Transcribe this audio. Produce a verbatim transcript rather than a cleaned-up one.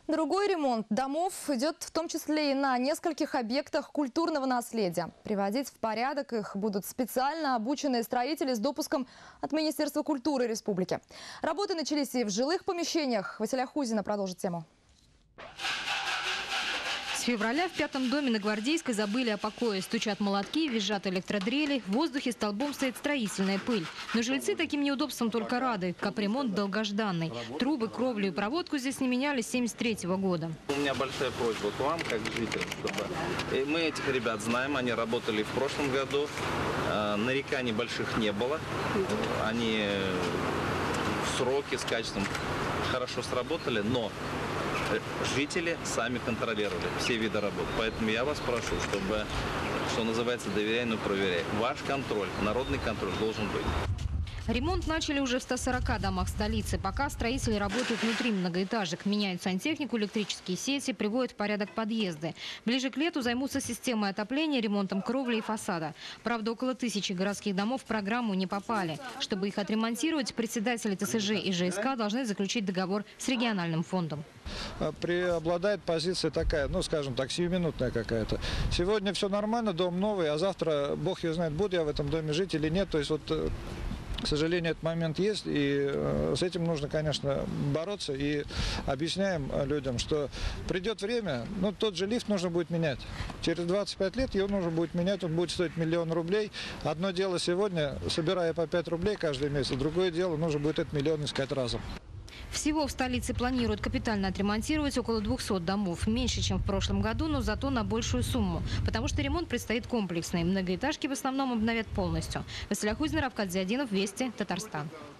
Другой ремонт домов идет в том числе и на нескольких объектах культурного наследия. Приводить в порядок их будут специально обученные строители с допуском от Министерства культуры республики. Работы начались и в жилых помещениях. Василия Хузина продолжит тему. С февраля в пятом доме на Гвардейской забыли о покое. Стучат молотки, визжат электродрели. В воздухе столбом стоит строительная пыль. Но жильцы таким неудобствам только рады. Капремонт долгожданный. Трубы, кровлю и проводку здесь не меняли с семьдесят третьего года. У меня большая просьба к вам, как к жителям, чтобы... Мы этих ребят знаем, они работали в прошлом году. Нареканий больших не было. Они в сроки, с качеством хорошо сработали, но... Жители сами контролировали все виды работ. Поэтому я вас прошу, чтобы, что называется, доверяй, но проверяй. Ваш контроль, народный контроль должен быть. Ремонт начали уже в ста сорока домах столицы. Пока строители работают внутри многоэтажек. Меняют сантехнику, электрические сети, приводят в порядок подъезды. Ближе к лету займутся системой отопления, ремонтом кровли и фасада. Правда, около тысячи городских домов в программу не попали. Чтобы их отремонтировать, председатели ТСЖ и ЖСК должны заключить договор с региональным фондом. Преобладает позиция такая, ну, скажем так, сиюминутная какая-то. Сегодня все нормально, дом новый, а завтра, бог его знает, буду я в этом доме жить или нет. То есть вот... К сожалению, этот момент есть, и с этим нужно, конечно, бороться. И объясняем людям, что придет время, ну, тот же лифт нужно будет менять. Через двадцать пять лет его нужно будет менять, он будет стоить миллион рублей. Одно дело сегодня, собирая по пять рублей каждый месяц, другое дело, нужно будет этот миллион искать разом. Всего в столице планируют капитально отремонтировать около двухсот домов. Меньше, чем в прошлом году, но зато на большую сумму. Потому что ремонт предстоит комплексный. Многоэтажки в основном обновят полностью. Василия Хузина, Равкат Зиадинов, Вести, Татарстан.